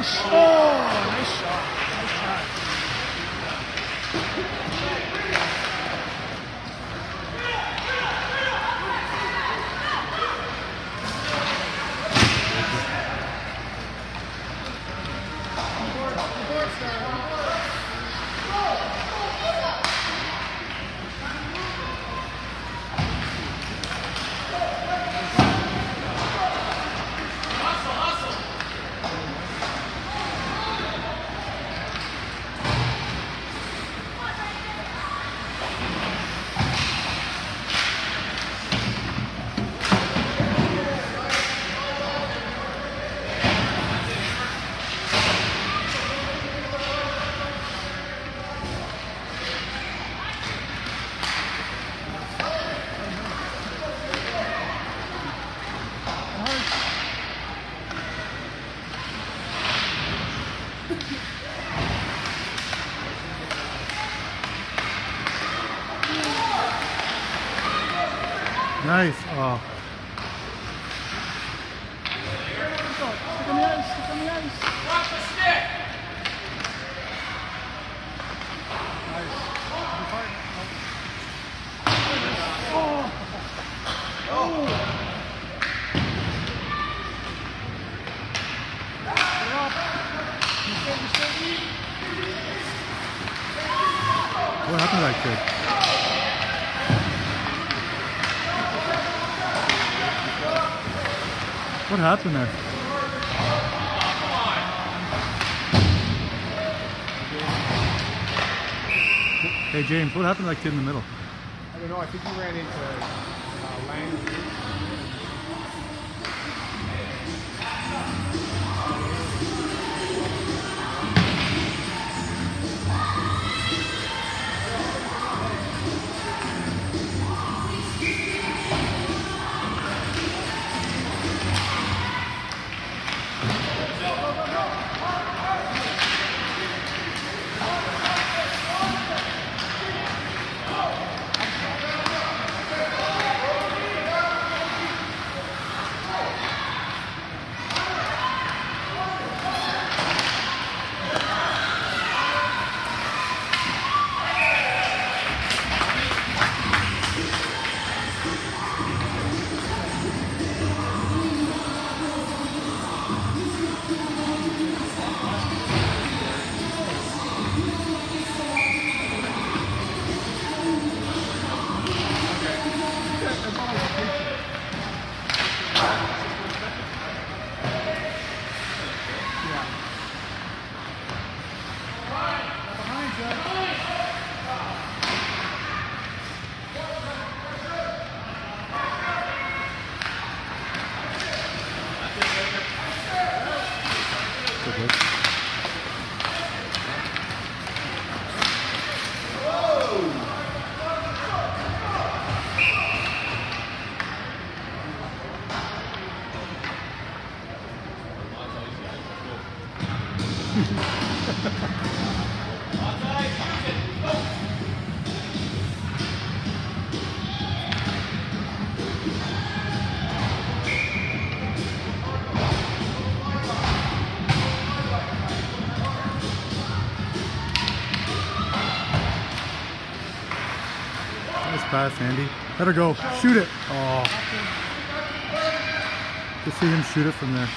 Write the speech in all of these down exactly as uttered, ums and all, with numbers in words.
Nice. Oh, nice shot. Nice shot. Nice. Oh. Stick on the ice. Stick on the ice. Watch the stick. Nice. Oh. Oh. Get up. You stay, you stay. What happened to that kid? What happened there? Hey James, what happened to that kid in the middle? I don't know. I think he ran into uh, Lang. Nice pass, Andy. Let her go. Shoot it. Oh. Just see him shoot it from there.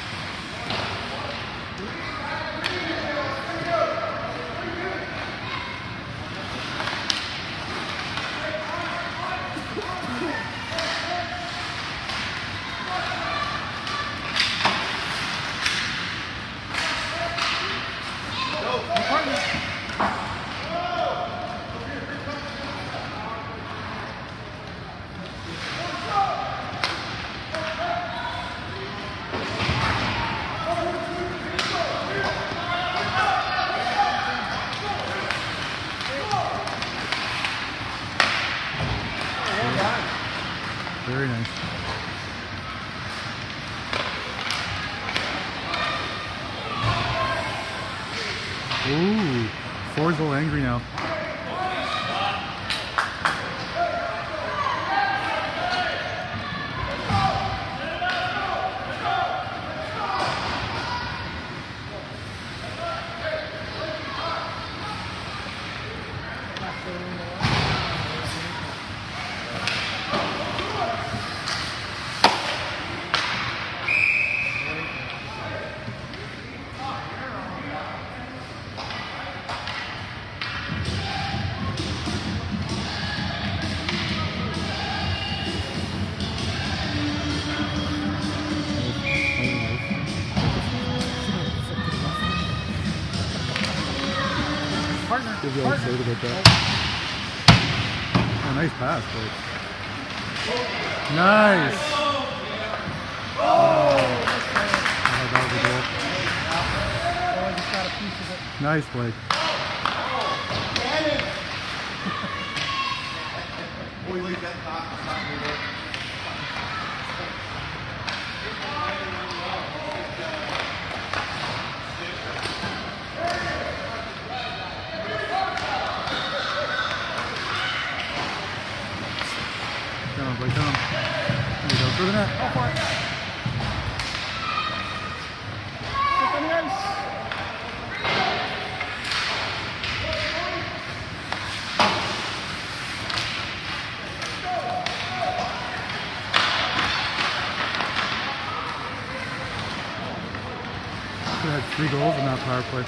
Very nice. Ooh, Ford's a little angry now. Give you all excited about that. Oh, nice pass, Blake. Nice. Oh, that was a goal. Oh, I just got a piece of it. Nice, Blake. Come on, Blake, come on. There you go, through the net. Go for it. Stick on the ice. Could have had three goals in that power play.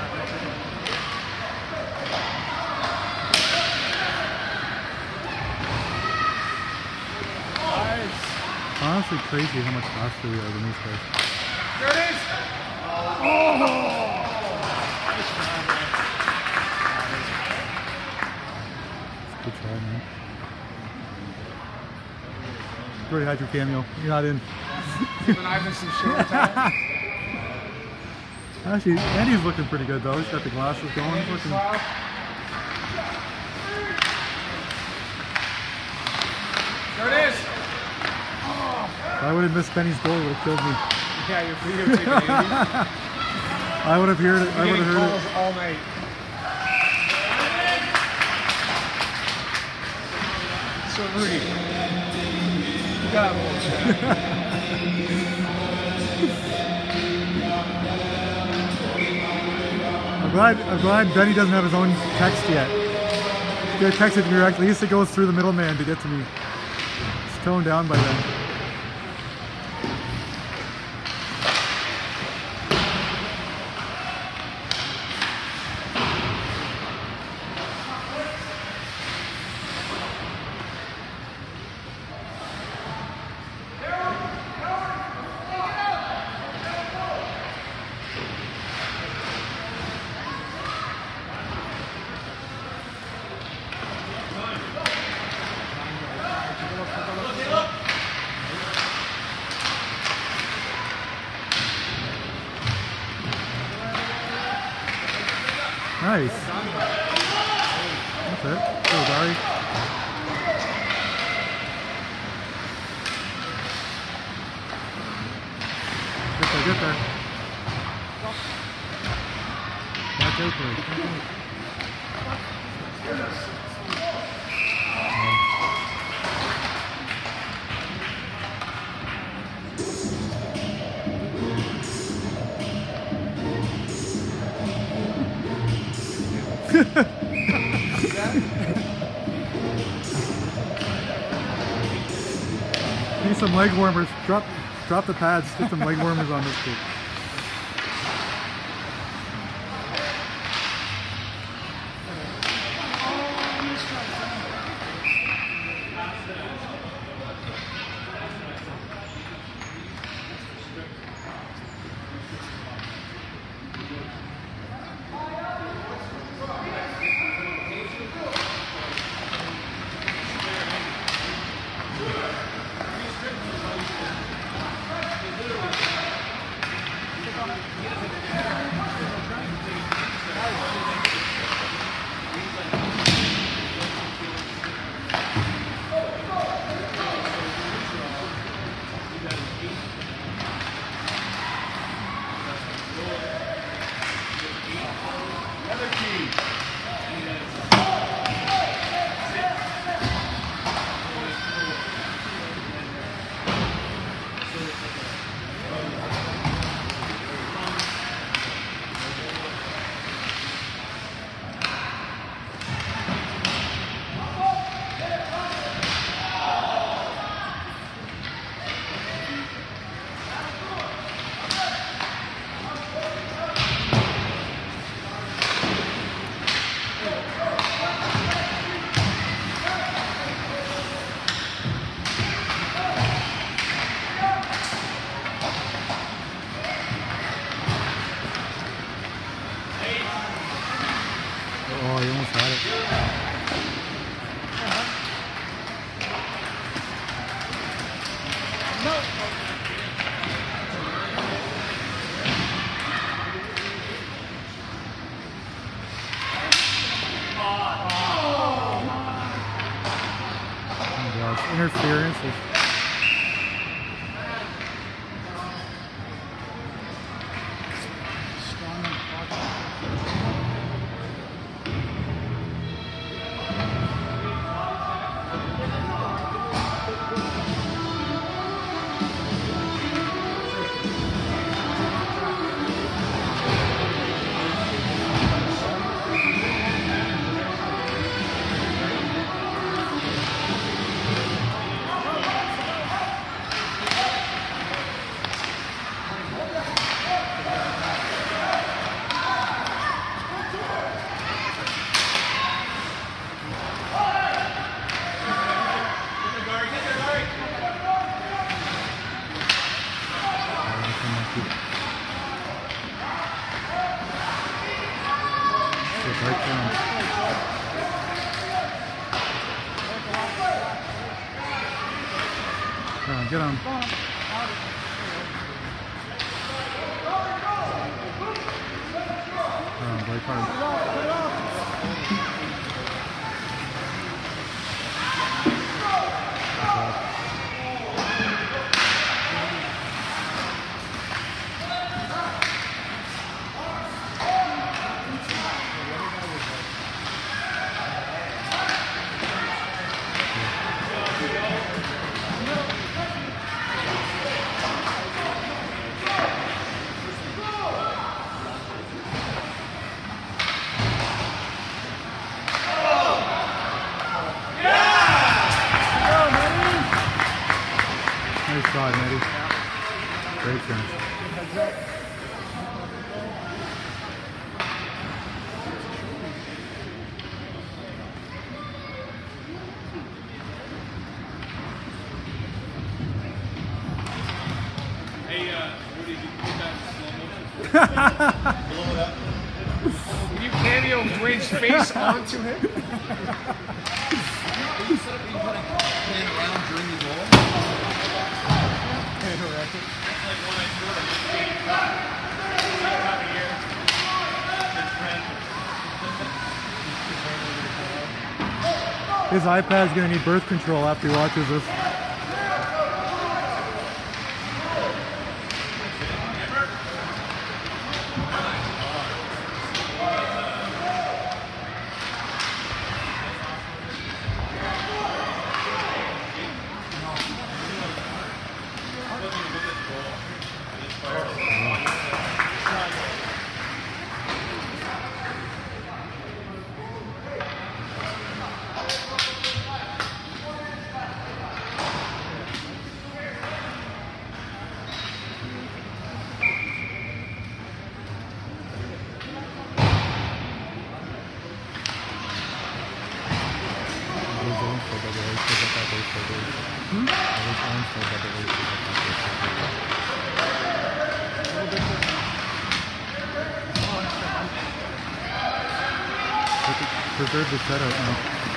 Honestly, crazy how much faster we are than these guys. There it is! Oh! Good try, man. You already had your cameo. You're not in. Giving Ivan some show time. Actually, Andy's looking pretty good though. He's got the glasses going. He's looking. There it is! If I would have missed Benny's goal, it would have killed me. Yeah, you're videotaping Andy. I would have heard it. I You're would have getting heard calls it. all night. So Rudy, you got one. I'm glad. I'm glad Benny doesn't have his own text yet. He could have texted me directly. At least it goes through the middleman to get to me. It's toned down by then. Nice. That's it. Go, Dari. Get there, get there. Watch out, please. Need some leg warmers. Drop, drop the pads. Get some leg warmers on this kid. Interference. Come on, get on. Oh, Blake hard. Nice shot, Matty. Great finish. Hey, uh, Rudy, did you put that in slow motion? Blow it up. Can you cameo Dwayne's face onto him? You set up you put a pan around during the goal? That's like when I scored a mid-game cut. Cut here. His iPad's gonna need birth control after he watches this. Preserve the setup now.